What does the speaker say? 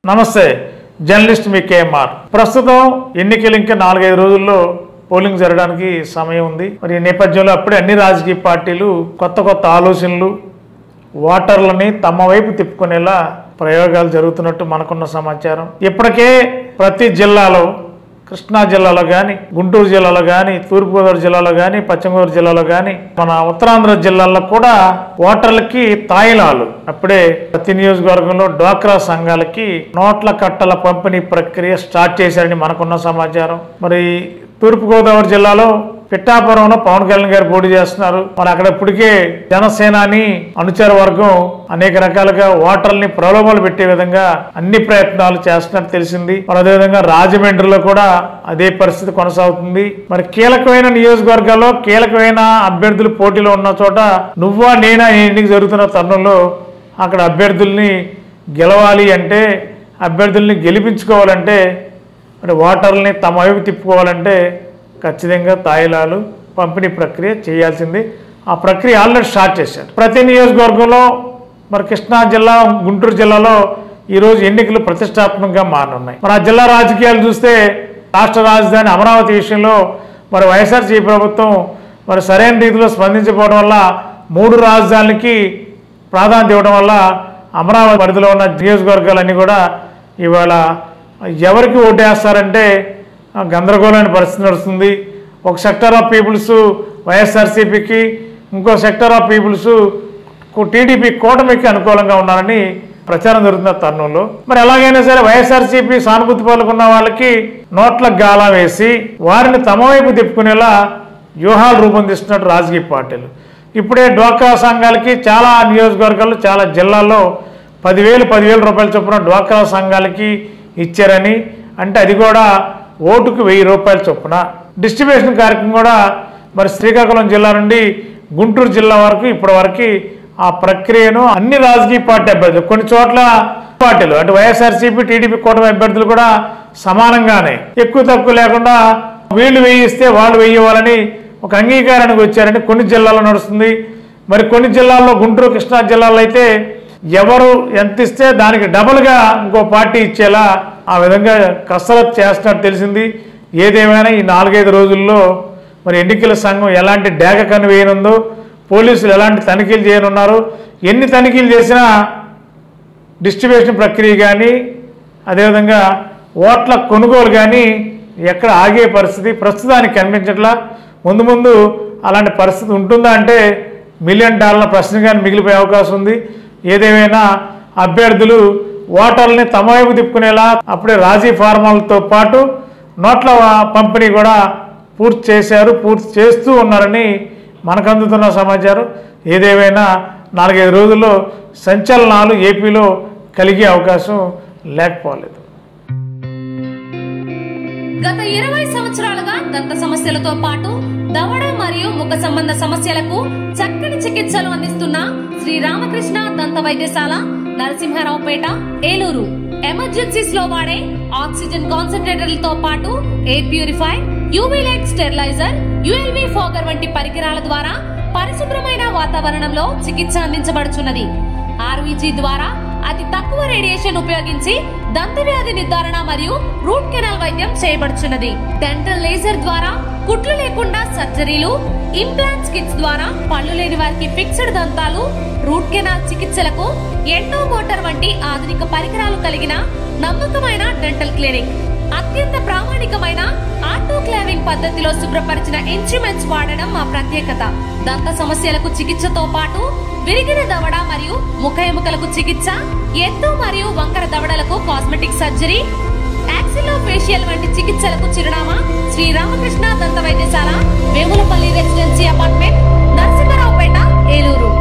నమస్తే, జర్నలిస్ట్ మీ కేఎంఆర్. ప్రస్తుతం ఎన్నికలు ఇంకా 4-5 రోజుల్లో పోలింగ్ జరగడానికి సమయం ఉంది. మరి ఈ నేపథ్యంలో అప్పుడే అన్ని రాజకీయ పార్టీలు కొత్త ఆలోచనలు, ఓటర్లని తమ వైపు తిప్పుకునేలా ప్రయోగాలు జరుగుతున్నట్టు మనకున్న సమాచారం. ఇప్పటికే ప్రతి జిల్లాలో, కృష్ణా జిల్లాలో కానీ, గుంటూరు జిల్లాలో కానీ, తూర్పుగోదావరి జిల్లాలో కానీ, పశ్చిమ గోదావరి జిల్లాలో కానీ, మన ఉత్తరాంధ్ర జిల్లాల్లో కూడా ఓటర్లకి తాయిలాలు అప్పుడే ప్రతి నియోజకవర్గంలో డ్వాక్రా సంఘాలకి నోట్ల కట్టల పంపిణీ ప్రక్రియ స్టార్ట్ చేశారని మనకున్న సమాచారం. మరి తూర్పుగోదావరి జిల్లాలో పిఠాపురంలో పవన్ కళ్యాణ్ గారు పోటీ చేస్తున్నారు. మరి అక్కడ ఇప్పటికే జనసేనాని అనుచర వర్గం అనేక రకాలుగా ఓటర్లని ప్రలోభాలు పెట్టే విధంగా అన్ని ప్రయత్నాలు చేస్తున్నట్టు తెలిసింది. మరి అదేవిధంగా రాజమండ్రిలో కూడా అదే పరిస్థితి కొనసాగుతుంది. మరి కీలకమైన నియోజకవర్గాల్లో కీలకమైన అభ్యర్థులు పోటీలో ఉన్న చోట నువ్వా నేనా ఎన్నిక జరుగుతున్న తరుణంలో అక్కడ అభ్యర్థుల్ని గెలవాలి అంటే, అభ్యర్థుల్ని గెలిపించుకోవాలంటే, మరి ఓటర్లని తమ వైపు తిప్పుకోవాలంటే ఖచ్చితంగా తాయిలాలు పంపిణీ ప్రక్రియ చేయాల్సింది. ఆ ప్రక్రియ ఆల్రెడీ స్టార్ట్ చేశారు ప్రతి నియోజకవర్గంలో. మరి కృష్ణా జిల్లా, గుంటూరు జిల్లాలో ఈరోజు ఎన్నికలు ప్రతిష్టాత్మకంగా మారనున్నాయి. మరి ఆ జిల్లా రాజకీయాలు చూస్తే రాష్ట్ర రాజధాని అమరావతి విషయంలో మరి వైఎస్ఆర్సీపీ ప్రభుత్వం మరి సరైన రీతిలో స్పందించకపోవడం వల్ల 3 రాజధానులకి ప్రాధాన్యత ఇవ్వడం వల్ల అమరావతి పరిధిలో ఉన్న నియోజకవర్గాలన్నీ కూడా ఇవాళ ఎవరికి ఓటేస్తారంటే గందరగోళమైన పరిస్థితి నడుస్తుంది. ఒక సెక్టర్ ఆఫ్ పీపుల్స్ వైఎస్ఆర్సీపీకి, ఇంకో సెక్టర్ ఆఫ్ పీపుల్స్ టీడీపీ కూటమికి అనుకూలంగా ఉన్నారని ప్రచారం జరుగుతున్న తరుణంలో మరి ఎలాగైనా సరే వైఎస్ఆర్సీపీ సానుభూతి పాల్గొన్న వాళ్ళకి నోట్లకు గాలా వేసి వారిని తమ వైపు తిప్పుకునేలా వ్యూహాలు రూపొందిస్తున్నట్టు రాజకీయ పార్టీలు. ఇప్పుడే డ్వాక్రా సంఘాలకి చాలా నియోజకవర్గాల్లో, చాలా జిల్లాల్లో 10,000 రూపాయల చొప్పున డ్వాక్రా సంఘాలకి ఇచ్చారని, అంటే అది కూడా ఓటుకు 1000 రూపాయల చొప్పున డిస్ట్రిబ్యూషన్ కార్యక్రమం కూడా మరి శ్రీకాకుళం జిల్లా నుండి గుంటూరు జిల్లా వరకు ఇప్పటివరకు ఆ ప్రక్రియను అన్ని రాజకీయ పార్టీ అభ్యర్థులు, కొన్ని చోట్ల పార్టీలు అంటే వైఎస్ఆర్సీపీ, టీడీపీ కూటమి అభ్యర్థులు కూడా సమానంగానే ఎక్కువ తక్కువ లేకుండా వీళ్ళు వేయిస్తే వాళ్ళు వేయవాలని ఒక అంగీకారానికి వచ్చారని కొన్ని జిల్లాల్లో నడుస్తుంది. మరి కొన్ని జిల్లాల్లో, గుంటూరు, కృష్ణా జిల్లాలో అయితే ఎవరు ఎంత ఇస్తే దానికి డబుల్గా ఇంకో పార్టీ ఇచ్చేలా ఆ విధంగా కసరత్తు చేస్తున్నట్టు తెలిసింది. ఏదేమైనా ఈ 4-5 రోజుల్లో మరి ఎన్నికల సంఘం ఎలాంటి డేగ కన్ను వేయనుందో, పోలీసులు ఎలాంటి తనిఖీలు చేయనున్నారు, ఎన్ని తనిఖీలు చేసినా డిస్ట్రిబ్యూషన్ ప్రక్రియ కానీ, అదేవిధంగా ఓట్ల కొనుగోలు కానీ ఎక్కడ ఆగే పరిస్థితి ప్రస్తుతానికి కనిపించట్లా. ముందు అలాంటి పరిస్థితి ఉంటుందా అంటే $1 మిలియన్ ప్రశ్నగానే మిగిలిపోయే అవకాశం ఉంది. ఏదేమైనా అభ్యర్థులు ఓటర్లని తమ వైపు తిప్పుకునేలా అప్పుడే రాజీ ఫార్మాలతో పాటు నోట్ల పంపిణీ కూడా పూర్తి చేస్తూ ఉన్నారని మనకు అందుతున్న సమాచారం. ఏదేమైనా 4-5 రోజుల్లో సంచలనాలు ఏపీలో కలిగే అవకాశం లేకపోలేదు. గత 20 సంవత్సరాలుగా దంత సమస్యలతో పాటు దవడ మరియు ముఖ సంబంధ సమస్యలకు చక్కని చికిత్సలు అందిస్తున్న శ్రీ రామకృష్ణ దంత వైద్యశాల, నరసింహారావుపేట, ఏలూరు. ఎమర్జెన్సీస్ లో వాడే ఆక్సిజన్ కాన్సంట్రేటర్లతో పాటు air purifier, UV light steriliser, ULV fogger వంటి పరికరాల ద్వారా పరిశుభ్రమైన వాతావరణంలో చికిత్స అందించబడుచున్నది. ఆర్వీజీ ద్వారా అతి తక్కువ రేడియేషన్ ఉపయోగించి దంత వ్యాధి నిర్ధారణ మరియు రూట్ కెనాల్ వైద్యం చేయబడుచున్నది. డెంటల్ లేజర్ ద్వారా కుట్లు లేకుండా సర్జరీలు, ఇంప్లాంట్స్ కిట్స్ ద్వారా పళ్ళు లేని వారికి ఫిక్స్డ్ దంతాలు, రూట్ కెనాల్ చికిత్సలకు ఎండో మోటార్ వంటి ఆధునిక పరికరాలు కలిగిన నమ్మకమైన డెంటల్ క్లినిక్. అత్యంత ప్రామాణికమైన ఆటోక్లావింగ్ పద్ధతిలో శుభ్రపరిచిన ఇన్స్ట్రుమెంట్స్ వాడడం మా ప్రత్యేకత. దంత సమస్యలకు చికిత్సతో పాటు విరిగిన దవడ మరియు ముఖ ఎముకలకు చికిత్స, ఎత్తు మరియు వంకర దవడలకు కాస్మెటిక్ సర్జరీ, యాక్సిలోఫేషియల్ వంటి చికిత్సలకు చిరునామా శ్రీ రామకృష్ణ దంత వైద్యశాల, వేములపల్లి రెసిడెన్సీ అపార్ట్మెంట్, నరసింహారావుపేట, ఏలూరు.